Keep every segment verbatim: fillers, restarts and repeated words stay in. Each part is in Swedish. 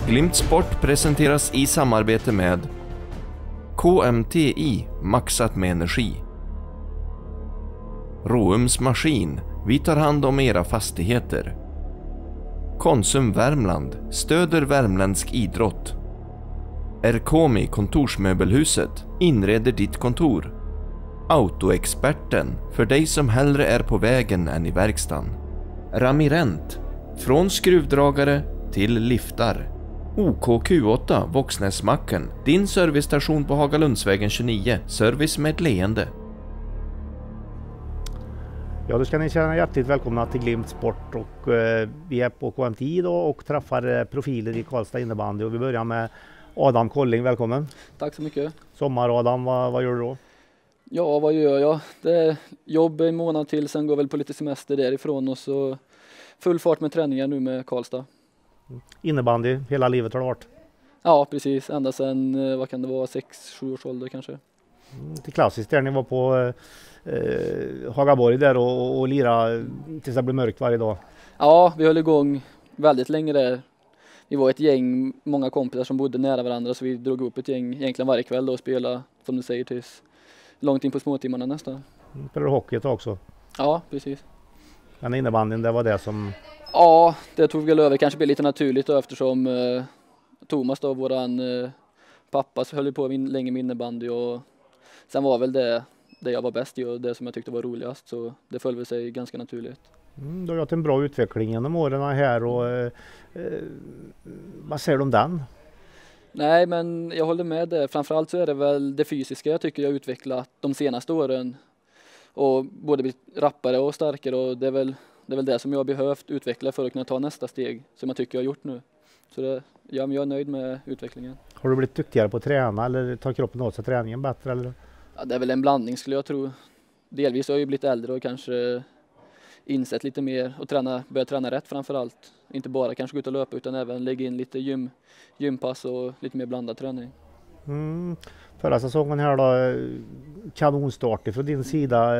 Glimt Sport presenteras i samarbete med K M T I, maxat med energi. Roums Maskin, vi tar hand om era fastigheter. Konsum Värmland, stöder värmländsk idrott. Erkomi Kontorsmöbelhuset, inreder ditt kontor. Autoexperten, för dig som hellre är på vägen än i verkstaden. Ramirent, från skruvdragare till liftar. O K Q åtta, Våxnäsmacken, din servicestation på Hagalundsvägen tjugonio, service med ett leende. Ja, då ska ni känna hjärtligt välkomna till Glimt Sport och eh, vi är på K M T I då och träffar eh, profiler i Karlstad innebandy och vi börjar med Adam Kolling, välkommen. Tack så mycket. Sommar Adam, vad, vad gör du då? Ja, vad gör jag? Det är jobb en månad till, sen går väl på lite semester därifrån och så full fart med träningar nu med Karlstad. Innebandy, hela livet har det varit? Ja, precis. Ända sedan, vad kan det vara, sex sju års ålder kanske. Mm, det är klassiskt där ni var på eh, Hagaborg där och, och lira tills det blev mörkt varje dag. Ja, vi höll igång väldigt länge där. Vi var ett gäng, många kompisar som bodde nära varandra, så vi drog upp ett gäng egentligen varje kväll då och spelade, som du säger, tills långt in på småtimmarna nästan. Mm, spelade hockey ett tag också? Ja, precis. Men innebandyn, det var det som... Ja, det tog väl över, kanske blev lite naturligt då, eftersom eh, Thomas då, våran eh, pappa, så höll ju på länge med innebandy och sen var väl det, det jag var bäst i och det som jag tyckte var roligast, så det föll väl sig ganska naturligt. Mm, du har haft en bra utveckling genom åren här och eh, eh, vad säger du om den? Nej, men jag håller med det. Framförallt så är det väl det fysiska jag tycker jag har utvecklat de senaste åren och både blivit rappare och starkare och det är väl det är väl det som jag har behövt utveckla för att kunna ta nästa steg som jag tycker jag har gjort nu. Så det, ja, men jag är nöjd med utvecklingen. Har du blivit duktigare på att träna eller tar kroppen åt sig träningen bättre? Eller? Ja, det är väl en blandning skulle jag tro. Delvis har jag ju blivit äldre och kanske insett lite mer och träna, börja träna rätt framförallt. Inte bara kanske gå ut och löpa utan även lägga in lite gym, gympass och lite mer blandad träning. Mm. Förra säsongen här då, kanonstart från din sida.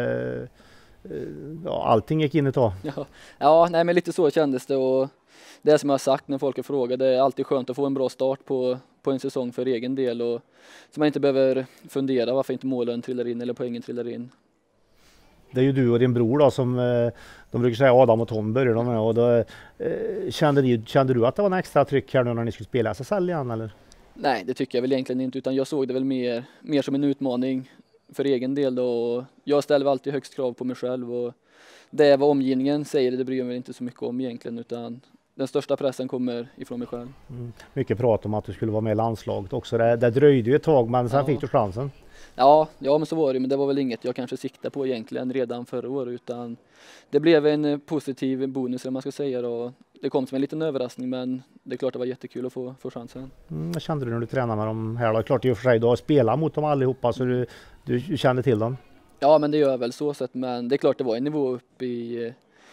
Ja, allting gick in ett tag. Ja, ja nej, men lite så kändes det och det som jag har sagt när folk har frågat, det är alltid skönt att få en bra start på, på en säsong för egen del och så man inte behöver fundera varför inte målen trillar in eller poängen trillar in. Det är ju du och din bror då som de brukar säga Adam och Tom börjar de med och då kände, ni, kände du att det var en extra tryck här nu när ni skulle spela S S L igen eller? Nej, det tycker jag väl egentligen inte utan jag såg det väl mer, mer som en utmaning för egen del då och jag ställer alltid högst krav på mig själv och det vad omgivningen säger det bryr jag mig inte så mycket om egentligen utan den största pressen kommer ifrån mig själv. Mm. Mycket prat om att du skulle vara med i landslaget också, det, det dröjde ju ett tag men sen ja. Fick du chansen. Ja, ja, men så var det, men det var väl inget jag kanske siktade på egentligen redan förra året utan det blev en positiv bonus om man ska säga då. Det kom som en liten överraskning men det är klart det var jättekul att få, få chansen. Mm, vad kände du när du tränade med dem här då? Klart i och för sig du har spelat mot dem allihopa så du, du, du kände till dem. Ja men det gör väl så sett men det är klart det var en nivå upp i,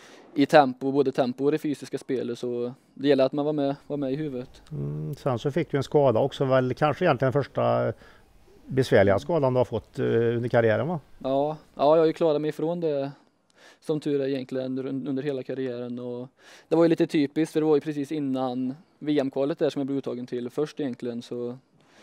i tempo, både tempo och det fysiska spelet så det gäller att man var med, var med i huvudet. Mm, sen så fick du en skada också väl kanske egentligen den första besvärliga skadan du har fått uh, under karriären va? Ja, ja, jag har ju klarat mig ifrån det som tur är egentligen under hela karriären och det var ju lite typiskt för det var ju precis innan V M-kvalet där som jag blev uttagen till först egentligen så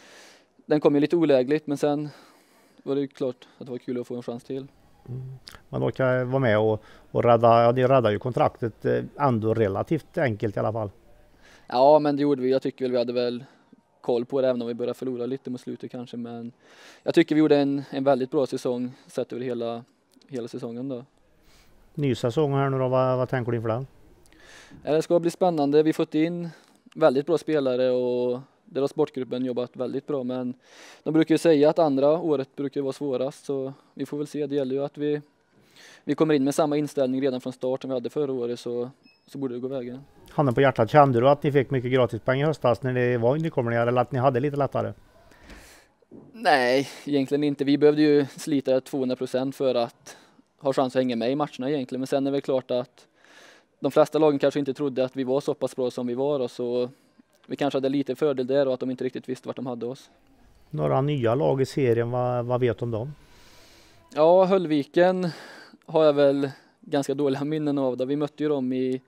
den kom ju lite olägligt men sen var det ju klart att det var kul att få en chans till. Mm. Man orkar vara med och, och rädda, ja det räddar ju kontraktet ändå relativt enkelt i alla fall. Ja men det gjorde vi, jag tycker väl vi hade väl koll på det även om vi började förlora lite mot slutet kanske men jag tycker vi gjorde en, en väldigt bra säsong sett över hela, hela säsongen då. Ny säsong här nu då, vad, vad tänker du inför den? Det ska bli spännande, vi har fått in väldigt bra spelare och där har sportgruppen jobbat väldigt bra men de brukar ju säga att andra året brukar vara svårast så vi får väl se, det gäller ju att vi, vi kommer in med samma inställning redan från start som vi hade förra året så, så borde det gå vägen. Handen på hjärtat, kände du att ni fick mycket gratispoäng i höstas när det var nykomlingar eller att ni hade lite lättare? Nej, egentligen inte. Vi behövde ju slita tvåhundra procent för att ha chans att hänga med i matcherna egentligen. Men sen är det väl klart att de flesta lagen kanske inte trodde att vi var så pass bra som vi var. Och så vi kanske hade lite fördel där och att de inte riktigt visste vart de hade oss. Några nya lag i serien, vad, vad vet du om dem? Ja, Höllviken har jag väl ganska dåliga minnen av. Då. Vi mötte ju dem i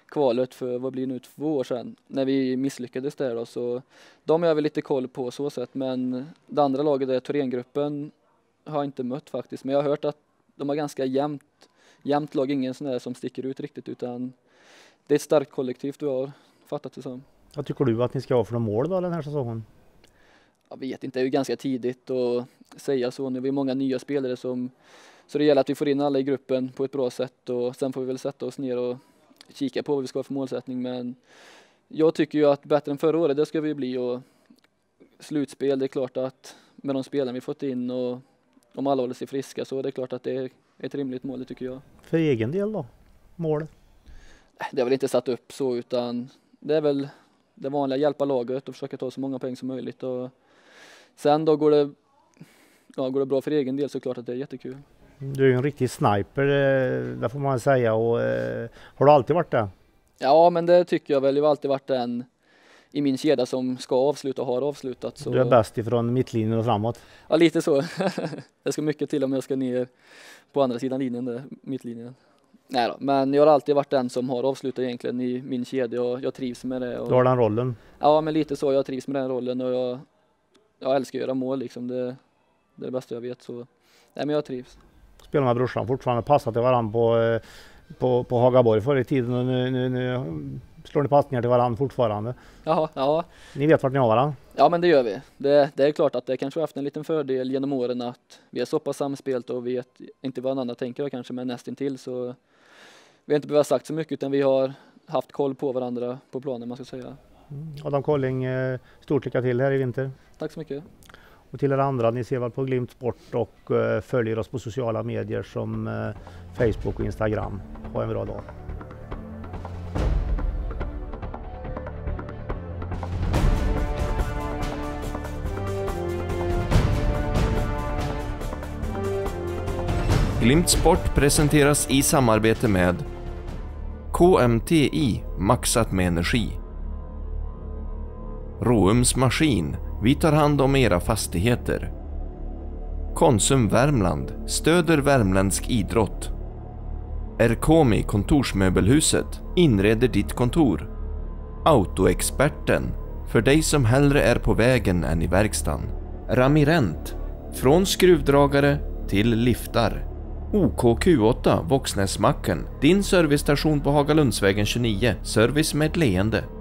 kvalet för vad blir nu två år sedan när vi misslyckades där då, så de har väl lite koll på så sätt, men det andra laget där, Thorengruppen, har jag inte mött faktiskt, men jag har hört att de har ganska jämnt, jämnt lag, ingen sån där som sticker ut riktigt, utan det är ett starkt kollektiv du har fattat det som. Vad tycker du att ni ska ha för mål då den här säsongen? Jag vet inte, det är ju ganska tidigt att säga så. Nu är vi många nya spelare som, så det gäller att vi får in alla i gruppen på ett bra sätt, och sen får vi väl sätta oss ner och kika på vad vi ska ha för målsättning. Men jag tycker ju att bättre än förra året, det ska vi bli, och slutspel, det är klart att med de spelarna vi fått in och om alla håller sig friska, så det är klart att det är ett rimligt mål, det tycker jag. För egen del då? Mål? Det är väl inte satt upp så, utan det är väl det vanliga, hjälpa laget och försöka ta så många poäng som möjligt, och sen då går det, ja, går det bra för egen del, så klart att det är jättekul. Du är ju en riktig sniper, det får man säga, och eh, har du alltid varit det? Ja, men det tycker jag väl. Jag har alltid varit den i min kedja som ska avsluta och har avslutat. Så... Du är bäst ifrån mittlinjen och framåt? Ja, lite så. Det ska mycket till om jag ska ner på andra sidan linjen, där, mittlinjen. Nej då, men jag har alltid varit den som har avslutat egentligen i min kedja, och jag trivs med det. Och... Du har den rollen? Ja, men lite så. Jag trivs med den rollen, och jag, jag älskar att göra mål. Liksom. Det, det är det bästa jag vet. Så... Nej, men jag trivs. Spelar med brorsan fortfarande, passat till varandra på, på, på Hagaborg förr i tiden, och nu, nu, nu slår ni passningar till varandra fortfarande. Jaha, ja. Ni vet vart ni har varandra? Ja, men det gör vi. Det, det är klart att det kanske har haft en liten fördel genom åren att vi är så pass samspelt och vet inte vad andra tänker kanske, men nästintill, så vi har inte behövt sagt så mycket, utan vi har haft koll på varandra på planen, man ska säga. Mm. Adam Kolling, stort lycka till här i vinter. Tack så mycket. Och till er andra, ni ser väl på Glimt Sport och uh, följer oss på sociala medier som uh, Facebook och Instagram. Ha en bra dag. Glimt Sport presenteras i samarbete med K M T I, maxat med energi. Roums Maskin, vi tar hand om era fastigheter. Konsum Värmland, stöder värmländsk idrott. Erkomi Kontorsmöbelhuset, inreder ditt kontor. Autoexperten, för dig som hellre är på vägen än i verkstaden. Ramirent, från skruvdragare till liftar. O K Q åtta, Våxnäsmacken, din servicestation på Hagalundsvägen tjugonio, service med ett leende.